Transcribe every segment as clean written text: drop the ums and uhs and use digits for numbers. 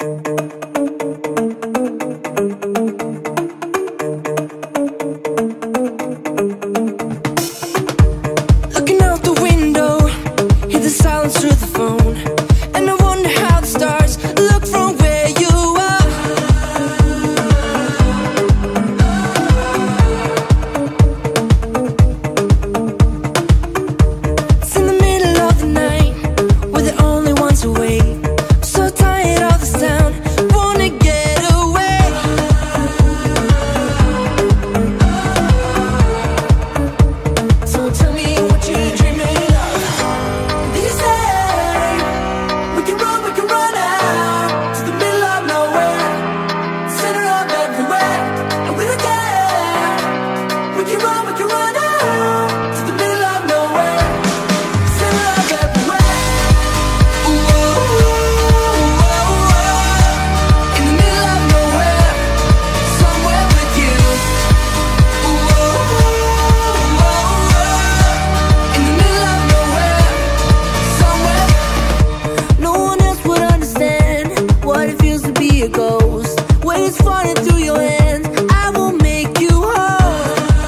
Looking out the window, hear the silence through the phone, and I wonder how the stars look from where you are. It's in the middle of the night, we're the only ones awake. I'm so tired of the sound, wanna get away. So tell me what you're dreaming of. These days, we can run out to the middle of nowhere, center of everywhere, and we don't care. We can run out to the middle of nowhere, center of everywhere. Ooh, ooh, ooh, ooh. In the middle of nowhere, somewhere with you. Ooh, ooh, ooh, ooh. In the middle of nowhere, somewhere. No one else would understand what it feels to be a ghost. When it's falling through your hands, I will make you whole.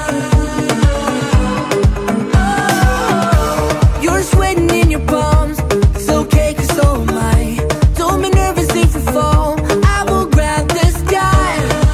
You're sweating in your palms, it's okay 'cause so am I. Don't be nervous if you fall, I will grab the sky.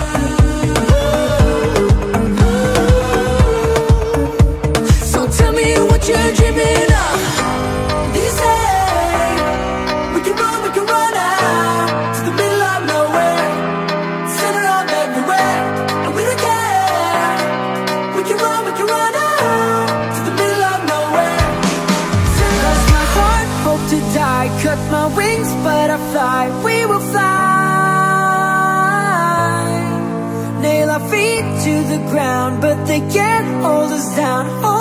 So tell me what you're dreaming of. These days, we can run out to the middle of nowhere, center of everywhere, and we don't care. We can run out to the middle of nowhere. Lost my heart, hope to die, cut my wings, but I fly. We will fly. Nail our feet to the ground, but they can't hold us down.